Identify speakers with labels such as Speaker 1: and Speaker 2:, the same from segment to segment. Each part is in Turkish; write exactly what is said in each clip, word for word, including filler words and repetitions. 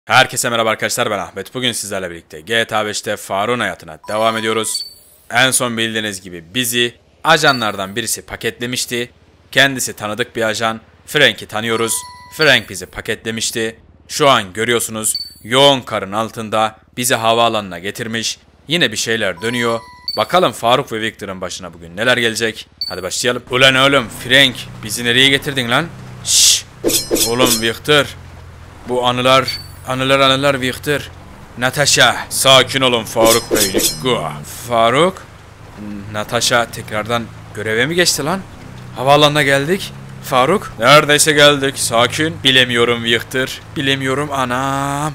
Speaker 1: Herkese merhaba arkadaşlar, ben Ahmet. Bugün sizlerle birlikte G T A beşte Faruk'un hayatına devam ediyoruz. En son bildiğiniz gibi bizi ajanlardan birisi paketlemişti. Kendisi tanıdık bir ajan. Frank'i tanıyoruz. Frank bizi paketlemişti. Şu an görüyorsunuz yoğun karın altında bizi havaalanına getirmiş. Yine bir şeyler dönüyor. Bakalım Faruk ve Victor'ın başına bugün neler gelecek. Hadi başlayalım. Ulan oğlum Frank, bizi nereye getirdin lan? Şşş. Oğlum Victor. Bu anılar... Anılar anılar Victor. Natasha. Sakin olun Faruk Bey. Faruk. Natasha tekrardan göreve mi geçti lan? Havaalanına geldik. Faruk. Neredeyse geldik. Sakin. Bilemiyorum Victor. Bilemiyorum anam.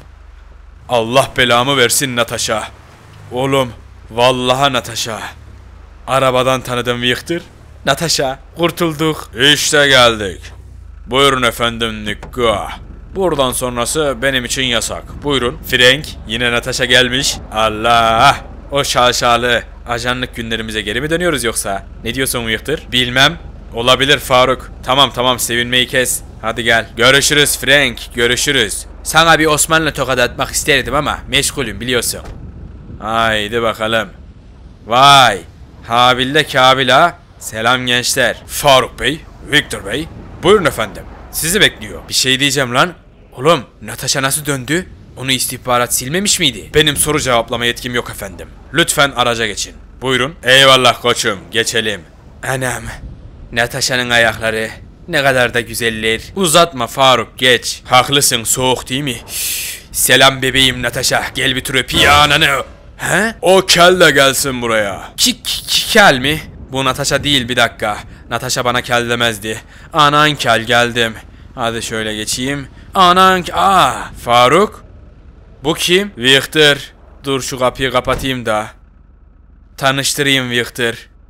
Speaker 1: Allah belamı versin Natasha. Oğlum. Vallahi Natasha. Arabadan tanıdım Victor. Natasha. Kurtulduk. İşte geldik. Buyurun efendim Nikka. Buradan sonrası benim için yasak. Buyurun. Frank, yine Natasha gelmiş. Allah! O şaşalı ajanlık günlerimize geri mi dönüyoruz yoksa? Ne diyorsun Victor? Bilmem. Olabilir Faruk. Tamam tamam, sevinmeyi kes. Hadi gel. Görüşürüz Frank. Görüşürüz. Sana bir Osmanlı tokat atmak isterdim ama meşgulüm biliyorsun. Haydi bakalım. Vay. Habil'de Kabil ha. Selam gençler. Faruk Bey, Victor Bey. Buyurun efendim. Sizi bekliyor. Bir şey diyeceğim lan. Oğlum Natasha nasıl döndü? Onu istihbarat silmemiş miydi? Benim soru cevaplama yetkim yok efendim. Lütfen araca geçin. Buyurun. Eyvallah koçum, geçelim. Anam. Natasha'nın ayakları. Ne kadar da güzeller. Uzatma Faruk, geç. Haklısın, soğuk değil mi? Selam bebeğim Natasha. Gel bir tur öpeyim ananı. He? O kel de gelsin buraya. Ki, ki kel mi? Bu Natasha değil, bir dakika. Natasha bana kel demezdi. Anan kel, geldim. Hadi şöyle geçeyim. Anan aa Faruk. Bu kim? Victor. Dur şu kapıyı kapatayım da. Tanıştırayım Victor.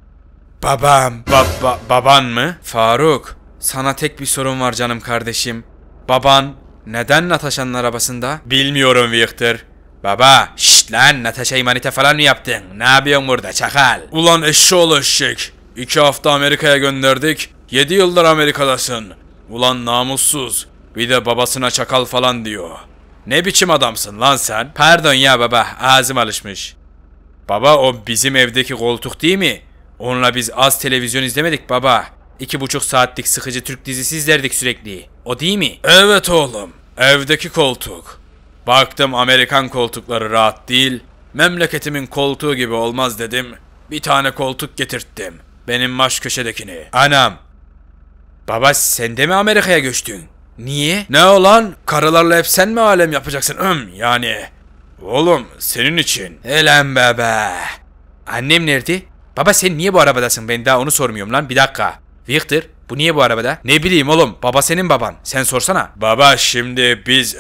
Speaker 1: Babam. Ba ba baban mı? Faruk. Sana tek bir sorun var canım kardeşim. Baban neden Natasha'nın arabasında? Bilmiyorum Victor. Baba. Şşt lan, Natasha'yı manita falan mı yaptın? Ne yapıyorsun burada çakal? Ulan eşşoğlu eşek. İki hafta Amerika'ya gönderdik. Yedi yıldır Amerika'dasın. Ulan namussuz. Bir de babasına çakal falan diyor. Ne biçim adamsın lan sen? Pardon ya baba, ağzım alışmış. Baba, o bizim evdeki koltuk değil mi? Onunla biz az televizyon izlemedik baba. İki buçuk saatlik sıkıcı Türk dizisi izlerdik sürekli. O değil mi? Evet oğlum. Evdeki koltuk. Baktım Amerikan koltukları rahat değil. Memleketimin koltuğu gibi olmaz dedim. Bir tane koltuk getirttim. Benim baş köşedekini. Anam. Baba, sen de mi Amerika'ya göçtün? Niye? Ne olan? Karılarla hep sen mi alem yapacaksın? Hım, yani. Oğlum senin için. Elen bebe. Annem nerede? Baba sen niye bu arabadasın? Ben daha onu sormuyorum lan. Bir dakika. Victor, bu niye bu arabada? Ne bileyim oğlum. Baba senin baban. Sen sorsana. Baba şimdi biz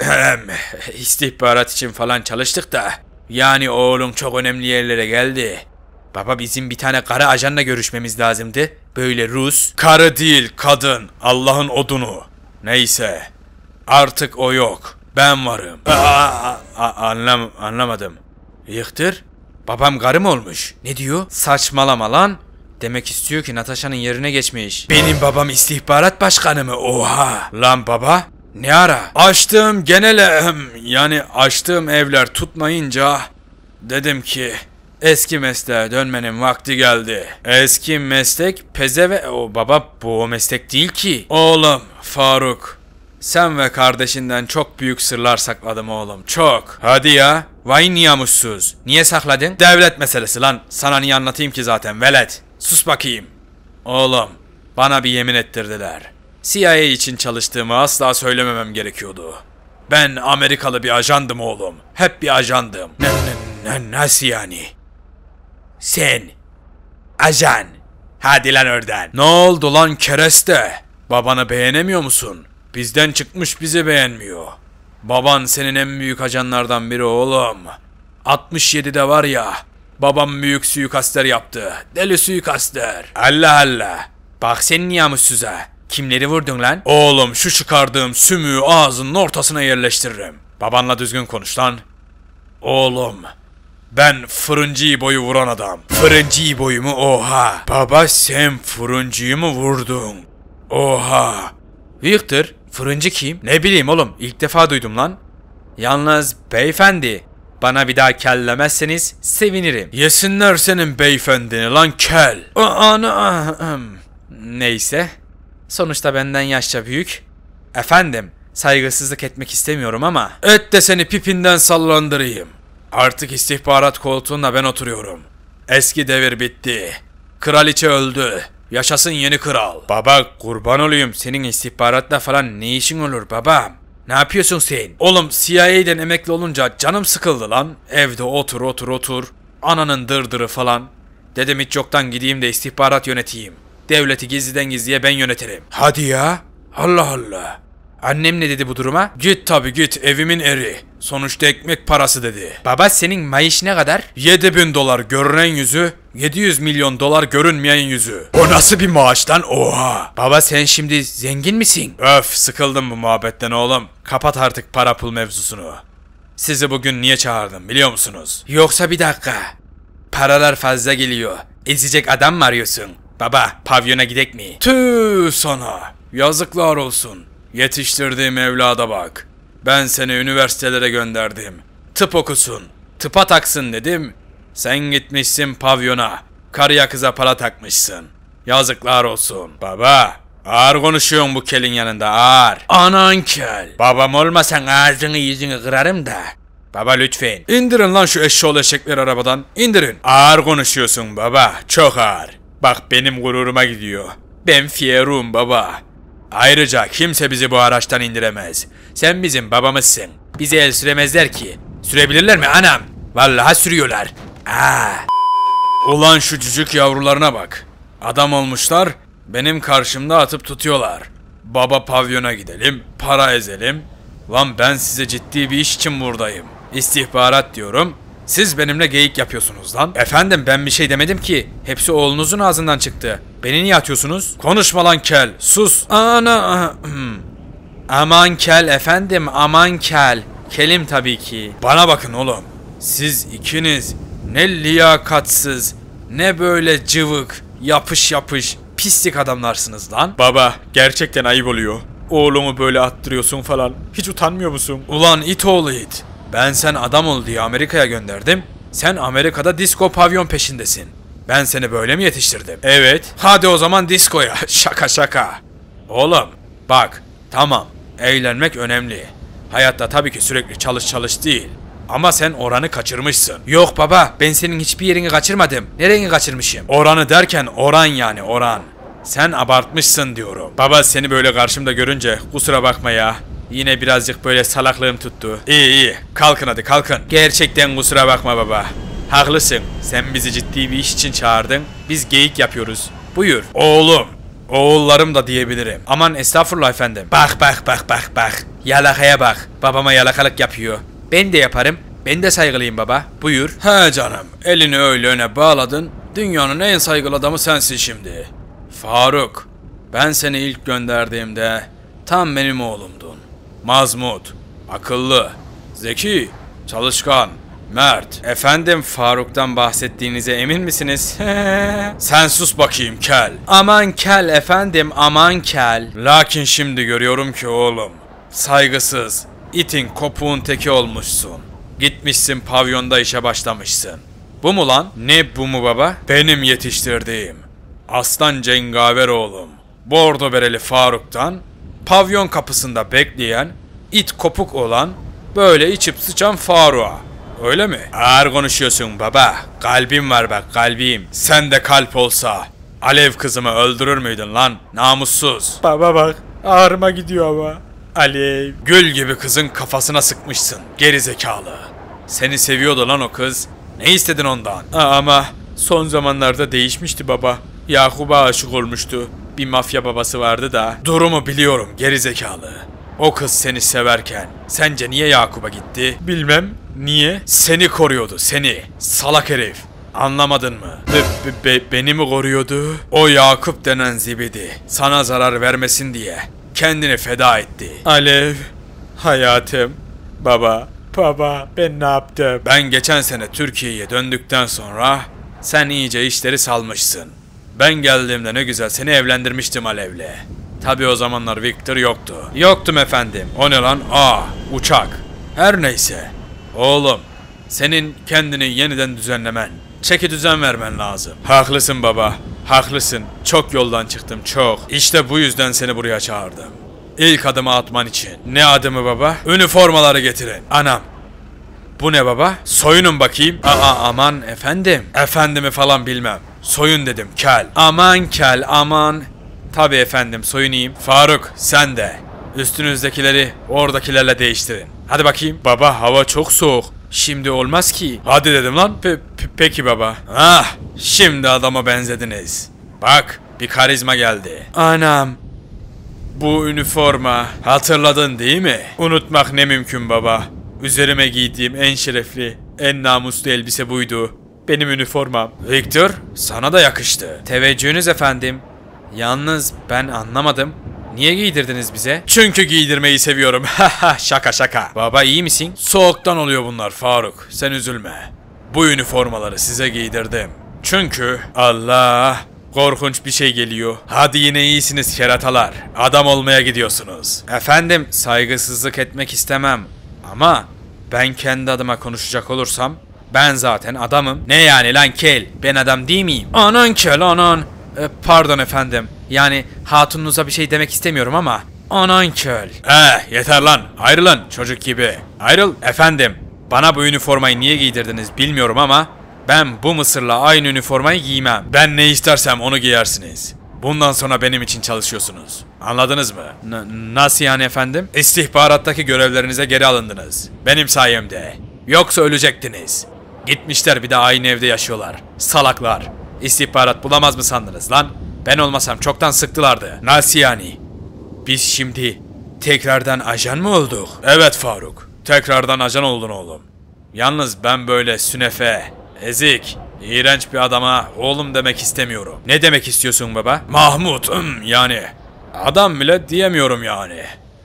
Speaker 1: istihbarat için falan çalıştık da. Yani oğlum çok önemli yerlere geldi. Baba bizim bir tane karı ajanla görüşmemiz lazımdı. Böyle Rus. Karı değil kadın. Allah'ın odunu. Neyse. Artık o yok. Ben varım. Aa, a, anlam anlamadım. Victor, babam karı mı olmuş? Ne diyor? Saçmalama lan. Demek istiyor ki Natasha'nın yerine geçmiş. Benim babam istihbarat başkanı mı? Oha. Lan baba. Ne ara? Açtığım genel yani açtığım evler tutmayınca dedim ki eski mesleğe dönmenin vakti geldi. Eski meslek pezeve... O baba, bu o meslek değil ki. Oğlum Faruk. Sen ve kardeşinden çok büyük sırlar sakladım oğlum. Çok. Hadi ya. Vay niyamussuz. Niye sakladın? Devlet meselesi lan. Sana niye anlatayım ki zaten velet. Sus bakayım. Oğlum. Bana bir yemin ettirdiler. C I A için çalıştığımı asla söylememem gerekiyordu. Ben Amerikalı bir ajandım oğlum. Hep bir ajandım. Ne, ne, ne, nasıl yani? Sen. Ajan. Hadi lan oradan. Ne oldu lan kereste? Babanı beğenemiyor musun? Bizden çıkmış bizi beğenmiyor. Baban senin en büyük ajanlardan biri oğlum. altmış yedide var ya. Babam büyük suikastler yaptı. Deli suikastler. Allah Allah. Bak sen niyamussuza. Kimleri vurdun lan? Oğlum şu çıkardığım sümüğü ağzının ortasına yerleştiririm. Babanla düzgün konuş lan. Oğlum. Ben fırıncı boyu vuran adam. Fırıncı boyu mu? Oha. Baba sen fırıncıyı mı vurdun? Oha. Victor, fırıncı kim? Ne bileyim oğlum, ilk defa duydum lan. Yalnız beyefendi, bana bir daha kellemezseniz sevinirim. Yesinler senin beyefendini lan kel. Ana. Neyse. Sonuçta benden yaşça büyük. Efendim, saygısızlık etmek istemiyorum ama. Et de seni pipinden sallandırayım. Artık istihbarat koltuğunda ben oturuyorum. Eski devir bitti. Kraliçe öldü. Yaşasın yeni kral. Baba kurban olayım, senin istihbaratla falan ne işin olur babam? Ne yapıyorsun sen? Oğlum C I A'den emekli olunca canım sıkıldı lan. Evde otur otur otur. Ananın dırdırı falan. Dedim hiç yoktan gideyim de istihbarat yöneteyim. Devleti gizliden gizliye ben yönetirim. Hadi ya. Allah Allah. Annem ne dedi bu duruma? Git tabi git, evimin eri. Sonuçta ekmek parası dedi. Baba senin maaş ne kadar? yedi bin dolar görünen yüzü, yedi yüz milyon dolar görünmeyen yüzü. O nasıl bir maaştan? Oha. Baba sen şimdi zengin misin? Öf, sıkıldım bu muhabbetten oğlum. Kapat artık para pul mevzusunu. Sizi bugün niye çağırdım biliyor musunuz? Yoksa bir dakika. Paralar fazla geliyor. Ezecek adam mı arıyorsun? Baba pavyona gidek mi? Tüh sana. Yazıklar olsun. Yetiştirdiğim evlada bak. Ben seni üniversitelere gönderdim. Tıp okusun. Tıpa taksın dedim. Sen gitmişsin pavyona. Karıya kıza para takmışsın. Yazıklar olsun. Baba ağır konuşuyorsun bu kelin yanında, ağır. Anan kel. Babam olmasan ağzını yüzünü kırarım da. Baba lütfen. İndirin lan şu eşşoğlu eşekleri arabadan. İndirin. Ağır konuşuyorsun baba. Çok ağır. Bak benim gururuma gidiyor. Ben fierum baba. Ayrıca kimse bizi bu araçtan indiremez. Sen bizim babamızsın. Bize el süremezler ki. Sürebilirler mi anam? Vallahi sürüyorlar. Aa. Ulan şu cücük yavrularına bak. Adam olmuşlar, benim karşımda atıp tutuyorlar. Baba pavyona gidelim, para ezelim. Lan ben size ciddi bir iş için buradayım. İstihbarat diyorum. Siz benimle geyik yapıyorsunuz lan. Efendim ben bir şey demedim ki. Hepsi oğlunuzun ağzından çıktı. Beni niye atıyorsunuz? Konuşma lan kel. Sus. Ana. Aman kel efendim, aman kel. Kelim tabii ki. Bana bakın oğlum. Siz ikiniz ne liyakatsız, ne böyle cıvık, yapış yapış, pislik adamlarsınız lan. Baba gerçekten ayıp oluyor. Oğlumu böyle attırıyorsun falan. Hiç utanmıyor musun? Ulan it oğlu it. Ben sen adam ol diye Amerika'ya gönderdim. Sen Amerika'da disco pavyon peşindesin. Ben seni böyle mi yetiştirdim? Evet. Hadi o zaman diskoya. Şaka şaka. Oğlum bak tamam, eğlenmek önemli. Hayatta tabii ki sürekli çalış çalış değil. Ama sen oranı kaçırmışsın. Yok baba, ben senin hiçbir yerini kaçırmadım. Nereni kaçırmışım? Oranı derken oran yani oran. Sen abartmışsın diyorum. Baba seni böyle karşımda görünce kusura bakma ya. Yine birazcık böyle salaklığım tuttu. İyi iyi, kalkın hadi kalkın. Gerçekten kusura bakma baba. Haklısın, sen bizi ciddi bir iş için çağırdın. Biz geyik yapıyoruz. Buyur. Oğlum. Oğullarım da diyebilirim. Aman estağfurullah efendim. Bak bak bak bak bak. Yalakaya bak. Babama yalakalık yapıyor. Ben de yaparım. Ben de saygılıyım baba. Buyur. He canım. Elini öyle öne bağladın. Dünyanın en saygılı adamı sensin şimdi. Faruk. Ben seni ilk gönderdiğimde tam benim oğlumdun. Mazmut. Akıllı. Zeki. Çalışkan. Mert. Efendim Faruk'tan bahsettiğinize emin misiniz? Sen sus bakayım kel. Aman kel efendim, aman kel. Lakin şimdi görüyorum ki oğlum, saygısız, itin kopuğun teki olmuşsun. Gitmişsin pavyonda işe başlamışsın. Bu mu lan? Ne bu mu baba? Benim yetiştirdiğim aslan cengaver oğlum bordo bereli Faruk'tan pavyon kapısında bekleyen, it kopuk olan, böyle içip sıçan Faruk'a. Öyle mi? Ağır konuşuyorsun baba. Kalbim var bak, kalbim. Sen de kalp olsa Alev kızımı öldürür müydün lan? Namussuz. Baba bak, ağrıma gidiyor ama. Alev. Gül gibi kızın kafasına sıkmışsın. Geri zekalı. Seni seviyordu lan o kız. Ne istedin ondan? Aa, ama son zamanlarda değişmişti baba. Yakup'a aşık olmuştu. Bir mafya babası vardı da. Durumu biliyorum geri zekalı. O kız seni severken sence niye Yakup'a gitti? Bilmem. Niye? Seni koruyordu, seni. Salak herif. Anlamadın mı? Be, be, be, beni mi koruyordu? O Yakup denen zibidi sana zarar vermesin diye kendini feda etti. Alev. Hayatım. Baba. Baba. Ben ne yaptım? Ben geçen sene Türkiye'ye döndükten sonra sen iyice işleri salmışsın. Ben geldiğimde ne güzel seni evlendirmiştim Alev'le. Tabii o zamanlar Victor yoktu. Yoktum efendim. O ne lan? Aa, uçak. Her neyse. Oğlum, senin kendini yeniden düzenlemen, çeki düzen vermen lazım. Haklısın baba, haklısın. Çok yoldan çıktım, çok. İşte bu yüzden seni buraya çağırdım. İlk adımı atman için. Ne adımı baba? Üniformaları getirin. Anam. Bu ne baba? Soyunun bakayım. Aa aman efendim. Efendimi falan bilmem. Soyun dedim, kel. Aman kel, aman. Tabii efendim, soyunayım. Faruk, sen de. Üstünüzdekileri oradakilerle değiştirin. Hadi bakayım. Baba, hava çok soğuk. Şimdi olmaz ki. Hadi dedim lan. Pe pe peki baba. Ah, şimdi adama benzediniz. Bak, bir karizma geldi. Anam. Bu üniforma. Hatırladın değil mi? Unutmak ne mümkün baba. Üzerime giydiğim en şerefli, en namuslu elbise buydu. Benim üniformam. Victor, sana da yakıştı. Teveccühünüz efendim. Yalnız ben anlamadım. Niye giydirdiniz bize? Çünkü giydirmeyi seviyorum. Şaka şaka. Baba iyi misin? Soğuktan oluyor bunlar Faruk. Sen üzülme. Bu üniformaları size giydirdim. Çünkü Allah, korkunç bir şey geliyor. Hadi yine iyisiniz keratalar. Adam olmaya gidiyorsunuz. Efendim, saygısızlık etmek istemem. Ama ben kendi adıma konuşacak olursam ben zaten adamım. Ne yani lan kel? Ben adam değil miyim? Anan kel anan. E, pardon efendim. Yani hatununuza bir şey demek istemiyorum ama. Anan kel. Eh yeter lan. Ayrılın çocuk gibi. Ayrıl efendim. Bana bu üniformayı niye giydirdiniz bilmiyorum ama ben bu Mısır'la aynı üniformayı giymem. Ben ne istersem onu giyersiniz. Bundan sonra benim için çalışıyorsunuz. Anladınız mı? N- nasıl yani efendim? İstihbarattaki görevlerinize geri alındınız. Benim sayemde. Yoksa ölecektiniz. Gitmişler bir de aynı evde yaşıyorlar. Salaklar. İstihbarat bulamaz mı sandınız lan? Ben olmasam çoktan sıktılardı. Nasıl yani? Biz şimdi tekrardan ajan mı olduk? Evet Faruk. Tekrardan ajan oldun oğlum. Yalnız ben böyle sünefe, ezik, İğrenç bir adama oğlum demek istemiyorum. Ne demek istiyorsun baba? Mahmut, ım, yani. Adam bile diyemiyorum yani.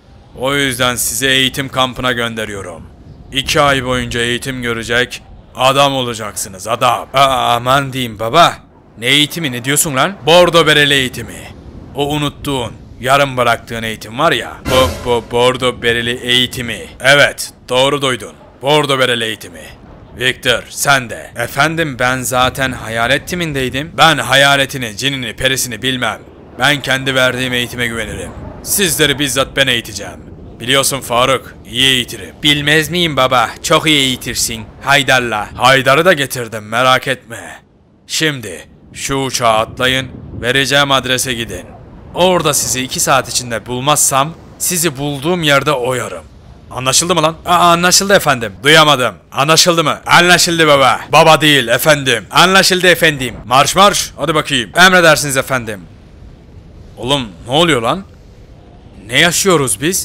Speaker 1: O yüzden sizi eğitim kampına gönderiyorum. İki ay boyunca eğitim görecek, adam olacaksınız adam. Aa, aman diyeyim baba. Ne eğitimi, ne diyorsun lan? Bordo bereli eğitimi. O unuttuğun, yarım bıraktığın eğitim var ya. Bu, bu bordo bereli eğitimi. Evet, doğru duydun. Bordo bereli eğitimi. Victor, sen de. Efendim ben zaten hayalet timindeydim. Ben hayaletini, cinini, perisini bilmem. Ben kendi verdiğim eğitime güvenirim. Sizleri bizzat ben eğiteceğim. Biliyorsun Faruk, iyi eğitirim. Bilmez miyim baba? Çok iyi eğitirsin. Haydar'la. Haydar'ı da getirdim, merak etme. Şimdi şu uçağa atlayın, vereceğim adrese gidin. Orada sizi iki saat içinde bulmazsam sizi bulduğum yerde oyarım. Anlaşıldı mı lan? Aa, anlaşıldı efendim. Duyamadım. Anlaşıldı mı? Anlaşıldı baba. Baba değil efendim. Anlaşıldı efendim. Marş marş. Hadi bakayım. Emredersiniz efendim. Oğlum ne oluyor lan? Ne yaşıyoruz biz?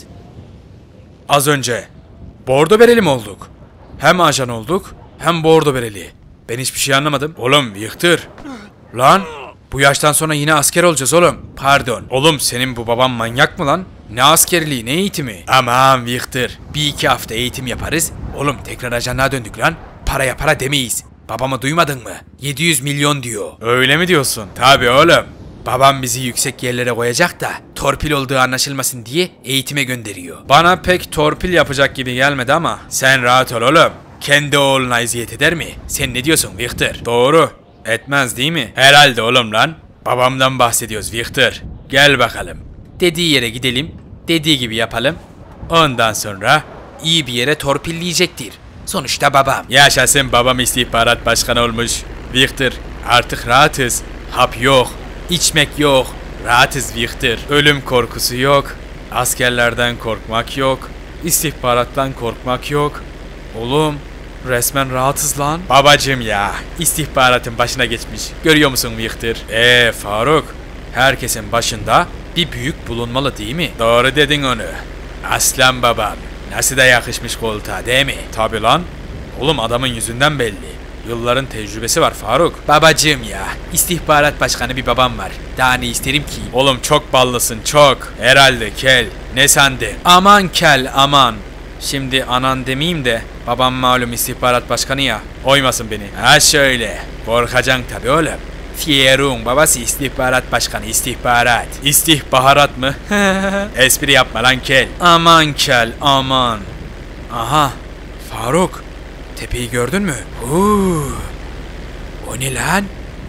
Speaker 1: Az önce bordo bereli mi olduk? Hem ajan olduk hem bordo bereli. Ben hiçbir şey anlamadım. Oğlum Victor. Lan bu yaştan sonra yine asker olacağız oğlum. Pardon. Oğlum senin bu baban manyak mı lan? Ne askerliği, ne eğitimi? Aman Victor, bir iki hafta eğitim yaparız. Oğlum tekrar ajanlığa döndük lan. Paraya para demeyiz. Babamı duymadın mı? yedi yüz milyon diyor. Öyle mi diyorsun? Tabii oğlum. Babam bizi yüksek yerlere koyacak da torpil olduğu anlaşılmasın diye eğitime gönderiyor. Bana pek torpil yapacak gibi gelmedi ama sen rahat ol oğlum. Kendi oğluna eziyet eder mi? Sen ne diyorsun Victor? Doğru. Etmez değil mi? Herhalde oğlum lan. Babamdan bahsediyoruz Victor. Gel bakalım. Dediği yere gidelim. Dediği gibi yapalım. Ondan sonra iyi bir yere torpilleyecektir. Sonuçta babam. Yaşasın babam istihbarat başkanı olmuş. Victor artık rahatız. Hap yok. İçmek yok. Rahatız Victor. Ölüm korkusu yok. Askerlerden korkmak yok. İstihbarattan korkmak yok. Oğlum resmen rahatız lan. Babacım ya. İstihbaratın başına geçmiş. Görüyor musun Victor? Eee Faruk. Herkesin başında bir büyük bulunmalı değil mi? Doğru dedin onu. Aslan babam. Nasıl da yakışmış koltuğa değil mi? Tabi lan. Oğlum adamın yüzünden belli. Yılların tecrübesi var Faruk. Babacığım ya. İstihbarat başkanı bir babam var. Daha ne isterim ki? Oğlum çok ballısın çok. Herhalde kel. Ne sandın? Aman kel aman. Şimdi anan demeyeyim de babam malum istihbarat başkanı ya. Oymasın beni. Ha şöyle. Korkacaksın tabi oğlum. Fierun babası istihbarat başkanı istihbarat. İstihbarat mı? Espri yapma lan kel. Aman kel aman. Aha, Faruk, tepeyi gördün mü? Huu, o ne lan?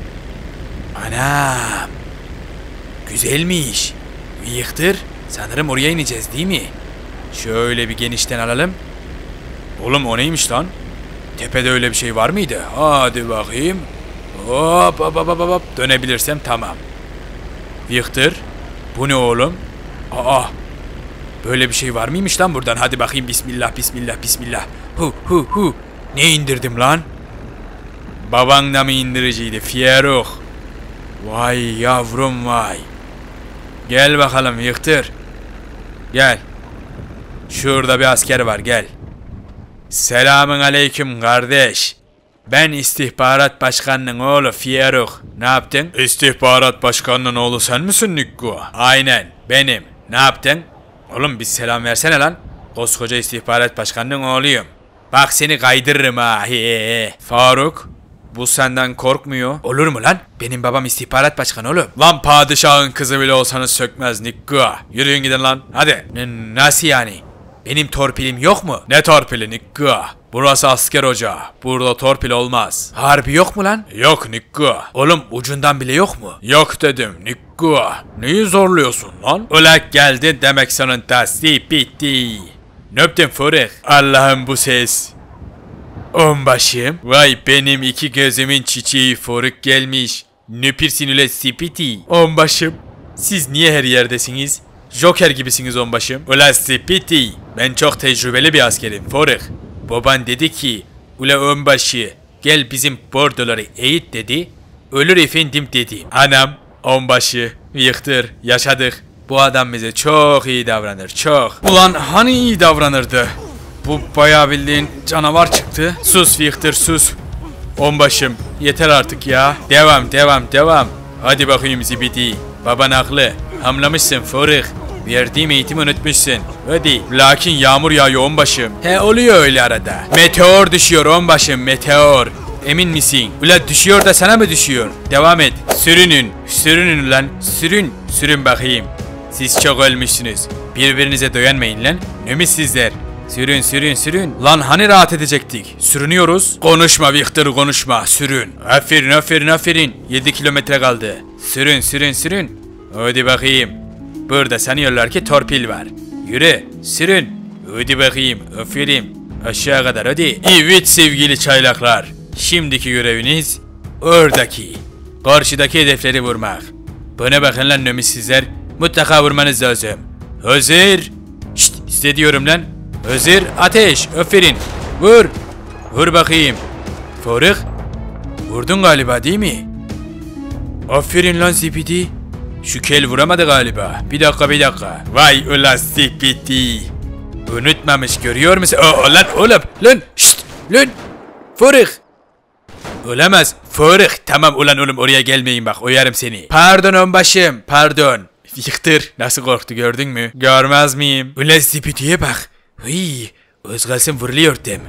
Speaker 1: Anam, güzelmiş. Yıktır, sanırım oraya ineceğiz değil mi? Şöyle bir genişten alalım. Oğlum o neymiş lan? Tepede öyle bir şey var mıydı? Hadi bakayım. Hop hop hop hop hop. Dönebilirsem tamam. Yıktır. Bu ne oğlum? Aa. Böyle bir şey var mıymış lan buradan? Hadi bakayım, bismillah bismillah bismillah. Hu hu hu. Ne indirdim lan? Baban da mı indiriciydi Faruk? Vay yavrum vay. Gel bakalım Yıktır. Gel. Şurada bir asker var, gel. Selamün aleyküm kardeş. Ben istihbarat başkanının oğlu Faruk. Ne yaptın? İstihbarat başkanının oğlu sen misin Nikko? Aynen benim. Ne yaptın? Oğlum bir selam versene lan. Koskoca istihbarat başkanının oğluyum. Bak seni kaydırırım ha. He he. Faruk, bu senden korkmuyor. Olur mu lan? Benim babam istihbarat başkanı oğlum. Lan padişahın kızı bile olsanız sökmez Nikko. Yürüyün gidin lan. Hadi. N- nasıl yani? Benim torpilim yok mu? Ne torpili Nikko? Burası asker ocağı. Burada torpil olmaz. Harbi yok mu lan? Yok Nikko. Oğlum ucundan bile yok mu? Yok dedim Nikko. Neyi zorluyorsun lan? Ulak geldi demek sonunda. Bitti. Ne öptün Faruk? Allah'ım bu ses. Onbaşım. Vay benim iki gözümün çiçeği Faruk gelmiş. Nöpirsin üle sipiti. Onbaşım. Siz niye her yerdesiniz? Joker gibisiniz onbaşım. Ula sipiti. Ben çok tecrübeli bir askerim Faruk. Baban dedi ki, ula onbaşı gel bizim bordoları eğit dedi. Ölür efendim dedi. Anam, onbaşı, Yıktır, yaşadık. Bu adam bize çok iyi davranır, çok. Ulan hani iyi davranırdı? Bu bayağı bildiğin canavar çıktı. Sus Yıktır, sus. Onbaşım, yeter artık ya. Devam, devam, devam. Hadi bakayım zibidi. Baban haklı. Hamlamışsın Faruk. Verdiğim eğitimi unutmuşsun. Hadi. Lakin yağmur yağıyor onbaşım. He oluyor öyle arada. Meteor düşüyor onbaşım, meteor. Emin misin? Ula düşüyor da sana mı düşüyor? Devam et. Sürünün. Sürünün lan. Sürün. Sürün bakayım. Siz çok ölmüşsünüz. Birbirinize dayanmayın lan. Ümitsizler. Sürün sürün sürün. Lan hani rahat edecektik? Sürünüyoruz. Konuşma Victor, konuşma. Sürün. Aferin aferin aferin. yedi kilometre kaldı. Sürün sürün sürün. Hadi bakayım. Burada sanıyorlar ki torpil var. Yürü, sürün. Hadi bakayım, aferin. Aşağı kadar hadi. Evet sevgili çaylaklar. Şimdiki göreviniz oradaki, karşıdaki hedefleri vurmak. Bana bakın lan nömissizler. Mutlaka vurmanız lazım. Hazır. Şşt, size diyorum lan. Hazır, ateş, aferin. Vur. Vur bakayım. Faruk. Vurdun galiba değil mi? Aferin lan Zipidi. Şu kel vuramadı galiba. Bir dakika bir dakika. Vay ulan Zipidi. Unutmamış görüyor musun? Oo lan oğlum. Lan şşt. Lan. Faruk. Olamaz. Faruk. Tamam ulan oğlum oraya gelmeyin bak. Oyarım seni. Pardon onbaşım. Pardon. Yıktır. Nasıl korktu gördün mü? Görmez miyim? Ulan Zipidi'ye bak. Hıy. Az kalsın vuruluyordum.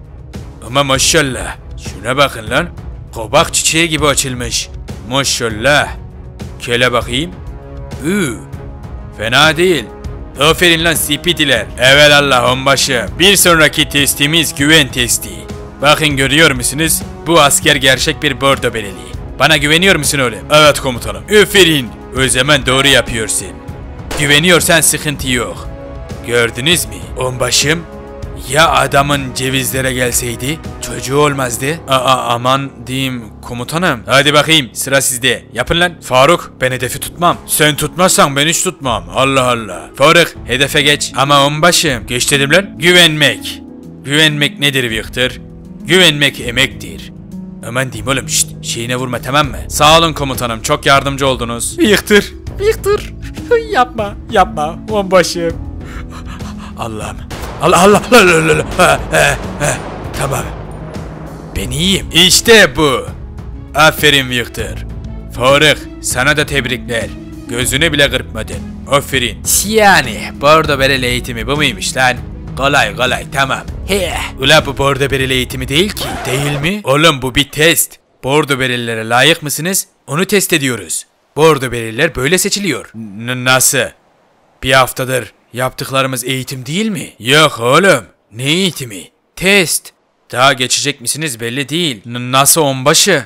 Speaker 1: Ama maşallah. Şuna bakın lan. Kabak çiçeği gibi açılmış. Maşallah. Kele bakayım. Üü. Fena değil. Aferin lan Zipidiler. Evelallah onbaşı. Bir sonraki testimiz güven testi. Bakın görüyor musunuz? Bu asker gerçek bir bordo bereli. Bana güveniyor musun oğlum? Evet komutanım. Aferin. O zaman doğru yapıyorsun. Güveniyorsan sıkıntı yok. Gördünüz mü? Onbaşım. Ya adamın cevizlere gelseydi? Çocuğu olmazdı. Aa aman diyeyim komutanım. Hadi bakayım sıra sizde. Yapın lan. Faruk ben hedefi tutmam. Sen tutmazsan ben hiç tutmam. Allah Allah. Faruk hedefe geç. Ama onbaşım. Geç dedim lan. Güvenmek. Güvenmek nedir Victor? Güvenmek emektir. Aman diyeyim oğlum şşt, şeyine vurma tamam mı? Sağ olun komutanım çok yardımcı oldunuz. Victor. Victor. Yapma yapma onbaşım. Allah'ım. Allah Allah Allah Allah. Ha, ha, ha. Tamam. Ben iyiyim. İşte bu. Aferin Victor. Faruk sana da tebrikler. Gözünü bile kırpmadın. Aferin. Yani bordo bereli eğitimi bu muymuş lan? Kolay kolay tamam. He. Ula bu bordo bereli eğitimi değil ki. Değil mi? Oğlum bu bir test. Bordo berelilere layık mısınız? Onu test ediyoruz. Bordo bereliler böyle seçiliyor. N- nasıl? Bir haftadır yaptıklarımız eğitim değil mi? Yok oğlum. Ne eğitimi? Test. Daha geçecek misiniz belli değil. N- nasıl onbaşı?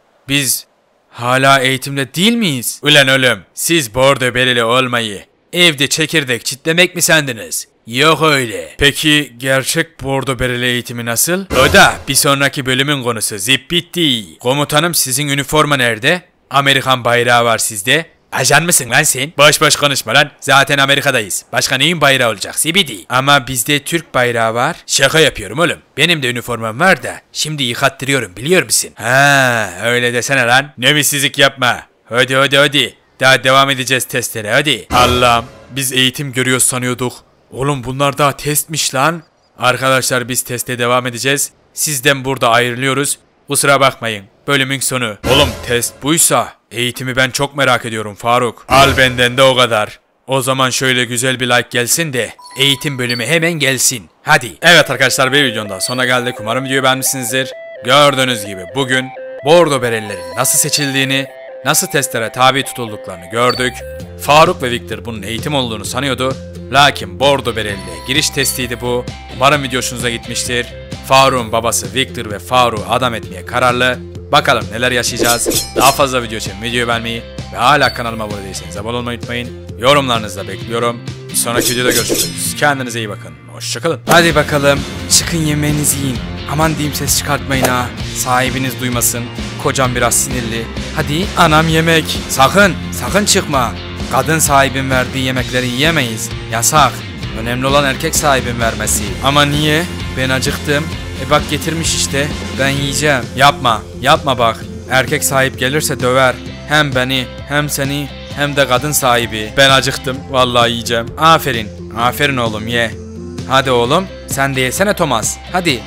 Speaker 1: Biz hala eğitimde değil miyiz? Ulan oğlum, siz bordo bereli olmayı evde çekirdek çitlemek mi sandınız? Yok öyle. Peki gerçek bordo bereli eğitimi nasıl? O da bir sonraki bölümün konusu. Zip bitti. Komutanım, sizin üniforma nerede? Amerikan bayrağı var sizde. Ajan mısın lan sen? Boş boş konuşma lan. Zaten Amerika'dayız. Başka neyin bayrağı olacak? Zibidi. Ama bizde Türk bayrağı var. Şaka yapıyorum oğlum. Benim de üniformam var da şimdi yıkattırıyorum, biliyor musun? Ha, öyle desene lan. Nevisizlik yapma. Hadi hadi hadi. Daha devam edeceğiz testlere, hadi. Allah'ım, biz eğitim görüyoruz sanıyorduk. Oğlum bunlar daha testmiş lan. Arkadaşlar, biz teste devam edeceğiz. Sizden burada ayrılıyoruz. Kusura bakmayın. Bölümün sonu. Oğlum test buysa eğitimi ben çok merak ediyorum Faruk. Al benden de o kadar. O zaman şöyle güzel bir like gelsin de eğitim bölümü hemen gelsin. Hadi. Evet arkadaşlar, bir videonun daha sonuna geldik. Umarım videoyu beğenmişsinizdir. Gördüğünüz gibi bugün bordo berelilerin nasıl seçildiğini, nasıl testlere tabi tutulduklarını gördük. Faruk ve Victor bunun eğitim olduğunu sanıyordu. Lakin bordo bereliliğe giriş testiydi bu. Umarım video hoşunuza gitmiştir. Faruk'un babası Victor ve Faruk'u adam etmeye kararlı. Bakalım neler yaşayacağız. Daha fazla video için videoyu beğenmeyi ve hala kanalıma abone değilseniz abone olmayı unutmayın. Yorumlarınızı da bekliyorum. Bir sonraki videoda görüşürüz. Kendinize iyi bakın. Hoşçakalın. Hadi bakalım. Çıkın yemeğinizi yiyin. Aman diyeyim, ses çıkartmayın ha. Sahibiniz duymasın. Kocam biraz sinirli. Hadi. Anam yemek. Sakın. Sakın çıkma. Kadın sahibin verdiği yemekleri yiyemeyiz. Yasak. Önemli olan erkek sahibin vermesi. Ama niye? Ben acıktım. E bak getirmiş işte. Ben yiyeceğim. Yapma. Yapma bak. Erkek sahip gelirse döver. Hem beni, hem seni, hem de kadın sahibi. Ben acıktım. Vallahi yiyeceğim. Aferin. Aferin oğlum, ye. Hadi oğlum. Sen de yesene Thomas. Hadi.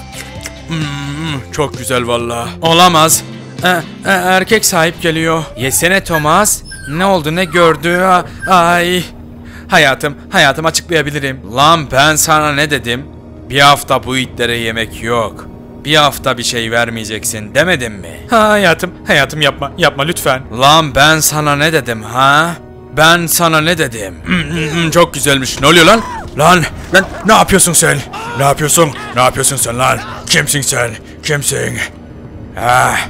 Speaker 1: Hmm, çok güzel vallahi. Olamaz. E, e, erkek sahip geliyor. Yesene Thomas. Ne oldu, ne gördü? Ay. Hayatım, hayatım açıklayabilirim. Lan ben sana ne dedim? Bir hafta bu itlere yemek yok. Bir hafta bir şey vermeyeceksin demedim mi? Ha hayatım, hayatım yapma, yapma lütfen. Lan ben sana ne dedim ha? Ben sana ne dedim? Çok güzelmiş. Ne oluyor lan? Lan, lan ne yapıyorsun sen? Ne yapıyorsun? Ne yapıyorsun sen lan? Kimsin sen? Kimsin? Ah.